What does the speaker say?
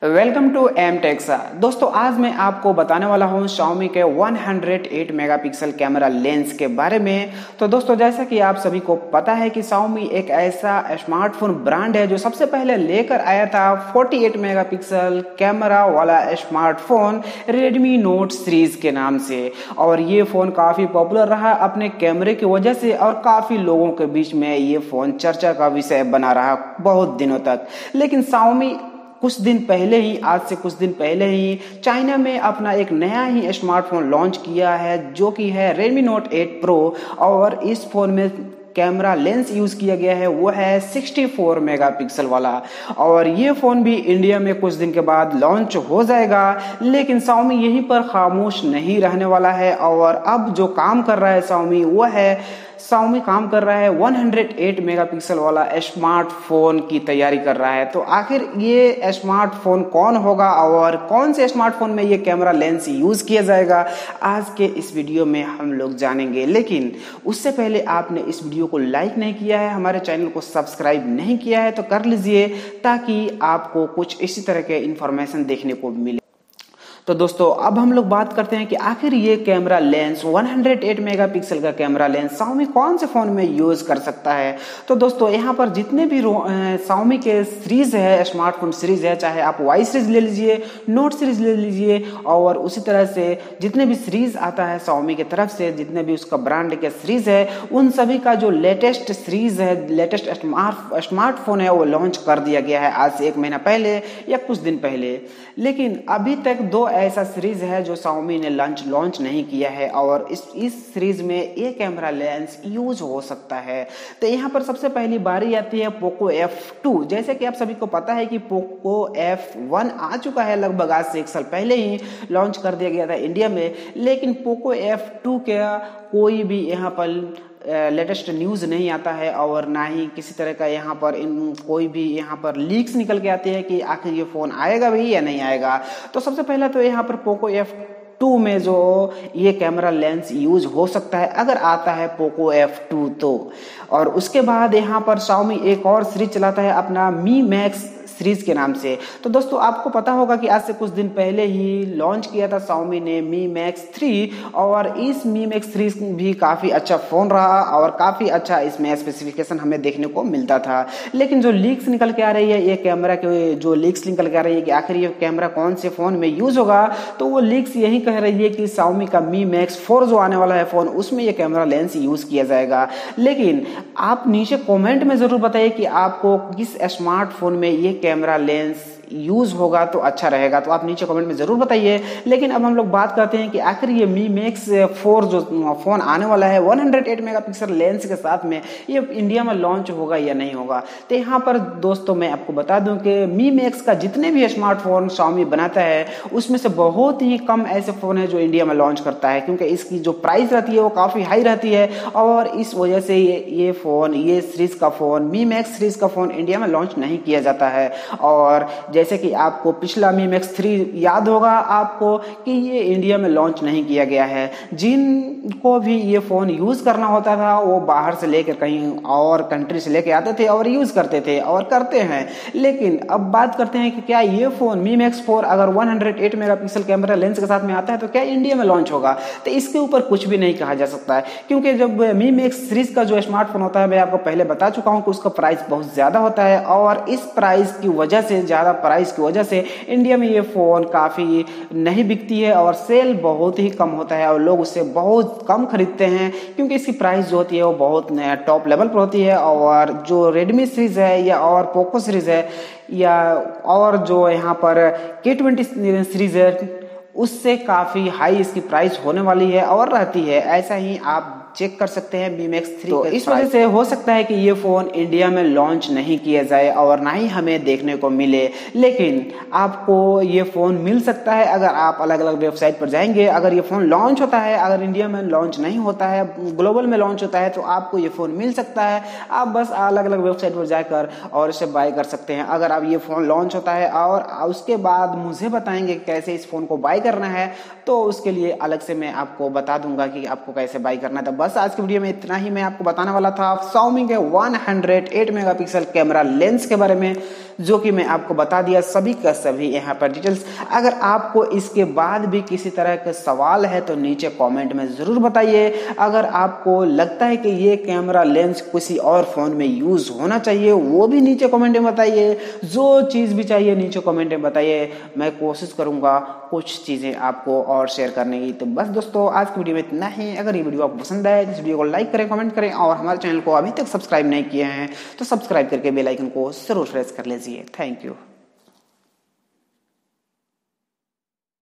Welcome to M taxa. दोस्तों आज मैं आपको बताने वाला हूं Xiaomi के 108 मेगापिक्सल कैमरा लेंस के बारे में। तो दोस्तों जैसा कि आप सभी को पता है कि Xiaomi एक ऐसा स्मार्टफोन ब्रांड है जो सबसे पहले लेकर आया था 48 मेगापिक्सल कैमरा वाला स्मार्टफोन Redmi Note सीरीज के नाम से, और ये फ़ोन काफ़ी पॉपुलर रहा अपने कैमरे की वजह से, और काफ़ी लोगों के बीच में ये फ़ोन चर्चा का विषय बना रहा बहुत दिनों तक। लेकिन Xiaomi आज से कुछ दिन पहले ही चाइना में अपना एक नया ही स्मार्टफोन लॉन्च किया है जो कि है Redmi Note 8 Pro, और इस फोन में कैमरा लेंस यूज किया गया है वो है 64 मेगापिक्सल वाला, और ये फोन भी इंडिया में कुछ दिन के बाद लॉन्च हो जाएगा। लेकिन Xiaomi यहीं पर खामोश नहीं रहने वाला है, और अब जो काम कर रहा है Xiaomi काम कर रहा है 108 मेगापिक्सल वाला स्मार्टफोन की तैयारी कर रहा है। तो आखिर ये स्मार्टफोन कौन होगा और कौन से स्मार्टफोन में ये कैमरा लेंस यूज किया जाएगा, आज के इस वीडियो में हम लोग जानेंगे। लेकिन उससे पहले आपने इस वीडियो को लाइक नहीं किया है, हमारे चैनल को सब्सक्राइब नहीं किया है तो कर लीजिए, ताकि आपको कुछ इसी तरह के इंफॉर्मेशन देखने को मिले। तो दोस्तों अब हम लोग बात करते हैं कि आखिर ये कैमरा लेंस 108 मेगापिक्सल का कैमरा लेंस Xiaomi कौन से फ़ोन में यूज़ कर सकता है। तो दोस्तों यहाँ पर जितने भी Xiaomi के सीरीज़ है, स्मार्टफोन सीरीज़ है, चाहे आप Y सीरीज़ ले लीजिए, नोट सीरीज़ ले लीजिए, और उसी तरह से जितने भी सीरीज़ आता है Xiaomi की तरफ से, जितने भी उसका ब्रांड के सीरीज़ है, उन सभी का जो लेटेस्ट सीरीज़ है, लेटेस्ट स्मार्टफोन है, वो लॉन्च कर दिया गया है आज से 1 महीना पहले या कुछ दिन पहले। लेकिन अभी तक 2 ऐसा सीरीज है जो Xiaomi ने लॉन्च नहीं किया है, और इस सीरीज में ये कैमरा लेंस यूज हो सकता है। तो यहाँ पर सबसे पहली बारी आती है Poco F2। जैसे कि आप सभी को पता है कि Poco F1 आ चुका है, लगभग आज से 1 साल पहले ही लॉन्च कर दिया गया था इंडिया में। लेकिन Poco F2 का कोई भी यहाँ पर लेटेस्ट न्यूज़ नहीं आता है, और ना ही किसी तरह का यहाँ पर कोई भी यहाँ पर लीक्स निकल के आती है कि आखिर ये फ़ोन आएगा भी या नहीं आएगा। तो सबसे पहला तो यहाँ पर Poco F2 में जो ये कैमरा लेंस यूज हो सकता है अगर आता है Poco F2 तो। और उसके बाद यहाँ पर Xiaomi एक और सीरीज चलाता है अपना Mi Max सीरीज के नाम से। तो दोस्तों आपको पता होगा कि आज से कुछ दिन पहले ही लॉन्च किया था Xiaomi ने Mi Max 3, और इस Mi Max 3 भी काफ़ी अच्छा फ़ोन रहा, और काफ़ी अच्छा इसमें स्पेसिफिकेशन हमें देखने को मिलता था। लेकिन जो लीक्स निकल के आ रही है, ये कैमरा के जो लीक्स निकल के आ रही है कि आखिर ये कैमरा कौन से फ़ोन में यूज़ होगा, तो वो लीक्स यही कह रही है कि Xiaomi का Mi Max 4 जो आने वाला है फ़ोन, उसमें ये कैमरा लेंस यूज़ किया जाएगा। लेकिन आप नीचे कॉमेंट में ज़रूर बताइए कि आपको किस स्मार्टफोन में ये कैमरा लेंस यूज होगा तो अच्छा रहेगा, तो आप नीचे कमेंट में जरूर बताइए। लेकिन अब हम लोग बात करते हैं कि आखिर ये Mi Max 4 जो फोन आने वाला है 108 मेगापिक्सल लेंस के साथ में, ये इंडिया में लॉन्च होगा या नहीं होगा। तो यहाँ पर दोस्तों मैं आपको बता दूं कि Mi Max का जितने भी स्मार्टफोन Xiaomi बनाता है उसमें से बहुत ही कम ऐसे फोन है जो इंडिया में लॉन्च करता है, क्योंकि इसकी जो प्राइस रहती है वो काफी हाई रहती है, और इस वजह से ये सीरीज का फोन Mi Max सीरीज का फोन इंडिया में लॉन्च नहीं किया जाता है। और जैसे कि आपको पिछला Mi Max 3 याद होगा आपको कि ये इंडिया में लॉन्च नहीं किया गया है। जिनको भी ये फ़ोन यूज़ करना होता था वो बाहर से लेकर कहीं और कंट्री से लेके आते थे और यूज़ करते थे और करते हैं। लेकिन अब बात करते हैं कि क्या ये फ़ोन Mi Max 4 अगर 108 मेगापिक्सल कैमरा लेंस के साथ में आता है तो क्या इंडिया में लॉन्च होगा। तो इसके ऊपर कुछ भी नहीं कहा जा सकता है, क्योंकि जब Mi Max सीरीज़ का जो स्मार्टफोन होता है, मैं आपको पहले बता चुका हूँ कि उसका प्राइस बहुत ज़्यादा होता है, और इस प्राइस की वजह से, ज़्यादा प्राइस की वजह से इंडिया में ये फ़ोन काफ़ी नहीं बिकती है, और सेल बहुत ही कम होता है, और लोग उससे बहुत कम खरीदते हैं, क्योंकि इसकी प्राइस जो होती है वो बहुत टॉप लेवल पर होती है। और जो Redmi सीरीज़ है या और Poco सीरीज़ है या और जो यहाँ पर K20 सीरीज़ है, उससे काफ़ी हाई इसकी प्राइस होने वाली है और रहती है। ऐसा ही आप चेक कर सकते हैं Mi Max 3। तो इस वजह से हो सकता है कि ये फ़ोन इंडिया में लॉन्च नहीं किया जाए और ना ही हमें देखने को मिले। लेकिन आपको ये फ़ोन मिल सकता है अगर आप अलग अलग वेबसाइट पर जाएंगे। अगर ये फ़ोन लॉन्च होता है, अगर इंडिया में लॉन्च नहीं होता है, ग्लोबल में लॉन्च होता है, तो आपको ये फ़ोन मिल सकता है। आप बस अलग अलग वेबसाइट पर जाकर और इसे बाय कर सकते हैं। अगर आप ये फ़ोन लॉन्च होता है और उसके बाद मुझे बताएंगे कैसे इस फ़ोन को बाय करना है, तो उसके लिए अलग से मैं आपको बता दूंगा कि आपको कैसे बाय करना है। तो बस आज की वीडियो में इतना ही मैं आपको बताने वाला था Xiaomi के 108 मेगापिक्सल कैमरा लेंस के बारे में। जो कि मैं आपको बता दिया सभी का सभी यहाँ पर डिटेल्स। अगर आपको इसके बाद भी किसी तरह के सवाल है तो नीचे कमेंट में जरूर बताइए। अगर आपको लगता है कि ये कैमरा लेंस किसी और फोन में यूज होना चाहिए वो भी नीचे कमेंट में बताइए। जो चीज भी चाहिए नीचे कमेंट में बताइए, मैं कोशिश करूंगा कुछ चीजें आपको और शेयर करने की। तो बस दोस्तों आज की वीडियो में इतना ही। अगर ये वीडियो आपको पसंद आए तो इस वीडियो को लाइक करें, कमेंट करें और हमारे चैनल को अभी तक सब्सक्राइब नहीं किए हैं तो सब्सक्राइब करके बेल आइकन को जरूर प्रेस कर लीजिए। Thank you.